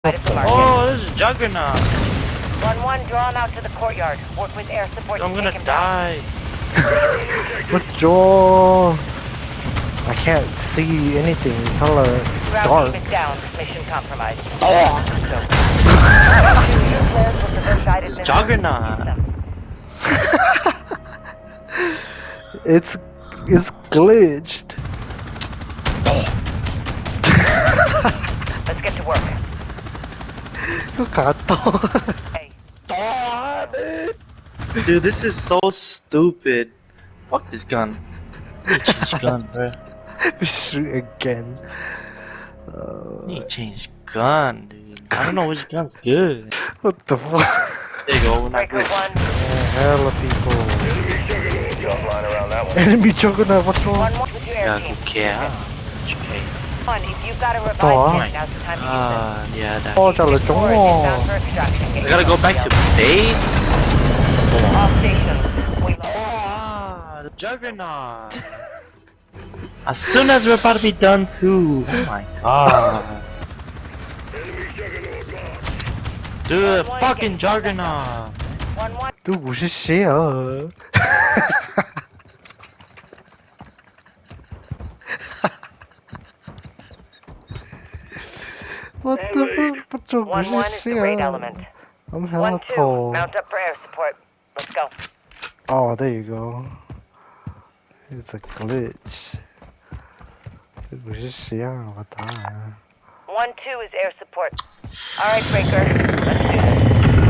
Oh, this is Juggernaut. 1-1, draw him out to the courtyard. Work with air support. I'm gonna die. Withdraw. I can't see anything. It's hella dark. Round down. Mission compromised. It's Juggernaut. It's glitched. Let's get to work. You got Dude, this is so stupid. Fuck this gun. Change gun, bro. Shoot again. Need to change gun, dude. I don't know which gun's good. What the fuck? There you go. Not good. Hell of people. Enemy Juggernaut, what's wrong? Yeah, who cares? Okay. If you've got a revive kit, now's the time to use it. Yeah, that. Oh, 잘했죠. I gotta go back to base. All stations. We The Juggernaut. As soon as we're about to be done too. Oh my god. Dude, fucking Juggernaut. 1-1. 또 무시시야. What the fuck? 또 1-1 is the raid 무시시야. element. I'm hella 1-2, tall. mount up for air support. Let's go. Oh, there you go. It's a glitch. 무시시야, 맞다. 1-2 is air support. Alright, Breaker. Let's do this.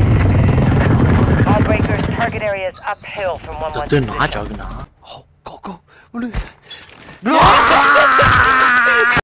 All Breakers, target areas uphill from 1-1. They're not Juggernaut. Oh, go. What is that?